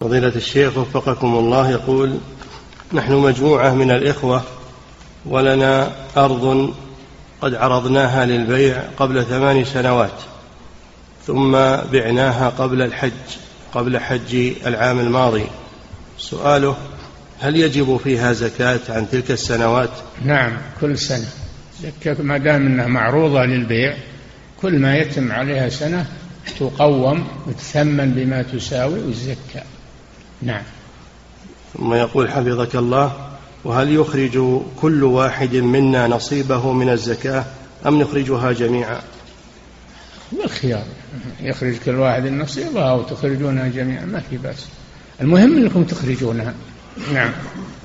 فضيلة الشيخ وفقكم الله، يقول: نحن مجموعة من الإخوة ولنا أرض قد عرضناها للبيع قبل 8 سنوات، ثم بعناها قبل حج العام الماضي. سؤاله: هل يجب فيها زكاة عن تلك السنوات؟ نعم، كل سنة زكاة ما دام أنها معروضة للبيع، كل ما يتم عليها سنة تقوم وتثمن بما تساوي والزكاة. نعم. ثم يقول حفظك الله: وهل يخرج كل واحد منا نصيبه من الزكاة أم نخرجها جميعا؟ بالخيار، يخرج كل واحد نصيبها أو تخرجونها جميعا، ما في بأس، المهم أنكم تخرجونها. نعم.